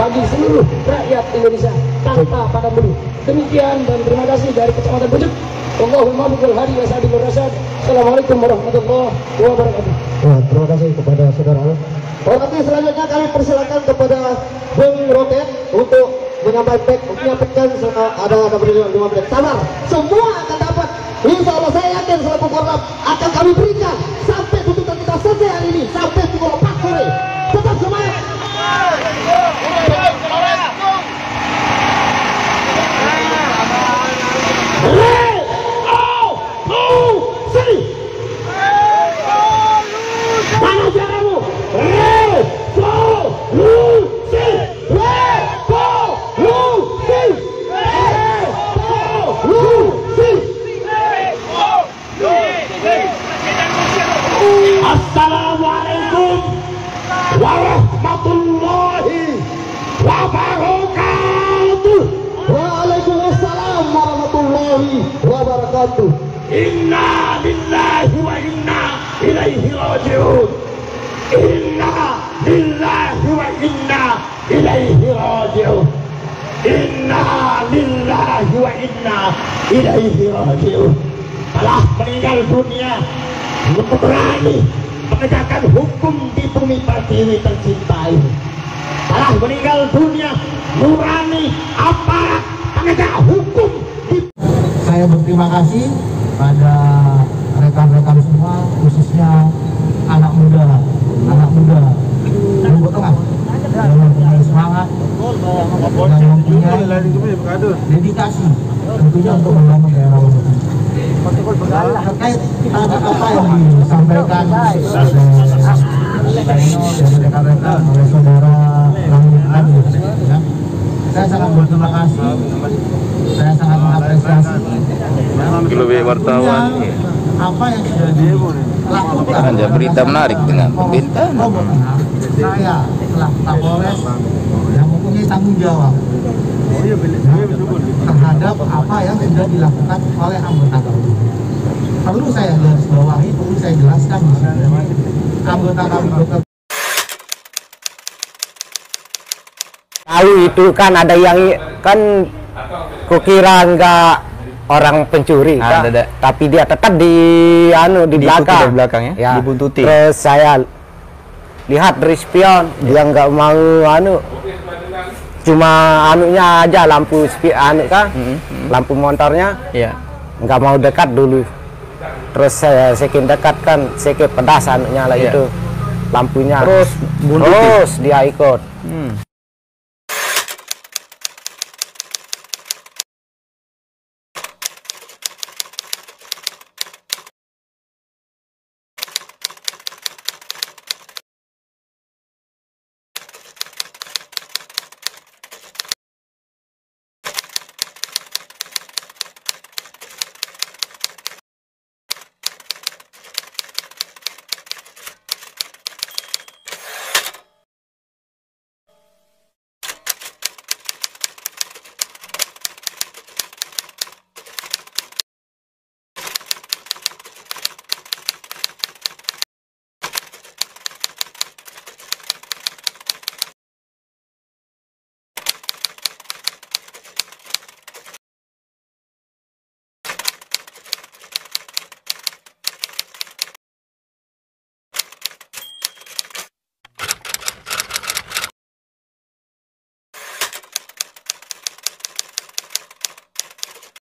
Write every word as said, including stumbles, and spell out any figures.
bagi seluruh rakyat Indonesia tanpa pandang bulu. Demikian dan terima kasih dari Kecamatan Bujuk. Allahumma bukul hadi wa sa'adi wa rasyad. Assalamualaikum warahmatullahi wabarakatuh. Wah, terima kasih kepada saudara. Oke, selanjutnya kami persilakan kepada Bung Roket untuk menyampaikan menyampaikan ada ada berikan lima menit. Sabar, semua akan dapat. Insya Allah saya yakin selaku korlap akan kami berikan sampai tuntutan kita selesai hari ini sampai pukul empat sore. Tetap semangat. Mana suaramu? Revolusi! Revolusi! Revolusi! Assalamualaikum warahmatullahi wabarakatuh. Waalaikumsalam warahmatullahi wabarakatuh. Inna lillahi wa inna ilaihi raji'un. Inna lillahi wa inna ilaihi raji'un. Inna lillahi wa inna ilaihi raji'un. Telah meninggal dunia berani menegakkan hukum di bumi pertiwi tercinta ini. Telah meninggal dunia nurani aparat penegak hukum di... Saya berterima kasih pada rekan-rekan semua, khususnya anak muda, anak muda Lombok Tengah yang mempunyai semangat, yang mempunyai dedikasi tentunya untuk membangun daerah Lombok Tengah. Terkait kata-kata yang disampaikan oleh dari rekan-rekan oleh saudara Ramli tadi, ya, saya sangat berterima kasih, saya sangat mengapresiasi lebih wartawan apa yang sudah dilakukan. Ada berita menarik dengan pembintaan. Saya telah Kapolres yang mempunyai tanggung jawab terhadap apa yang sudah dilakukan oleh anggota kami. Perlu saya garis bawahi, perlu saya jelaskan di sini. Anggota kami bekerja. Tahu itu kan ada yang kan kukira enggak orang pencuri, ah, kan? Tapi dia tetap di anu di belakang, belakangnya, ya. dibuntuti. Terus saya lihat dari spion, dia nggak mau anu, cuma anunya aja lampu spion anu kan, mm -hmm. lampu motornya, yeah. nggak mau dekat dulu. Terus saya sekin dekat kan, sekin pedas anunya lah yeah. itu lampunya. Terus buntuti. Terus dia ikut. Hmm.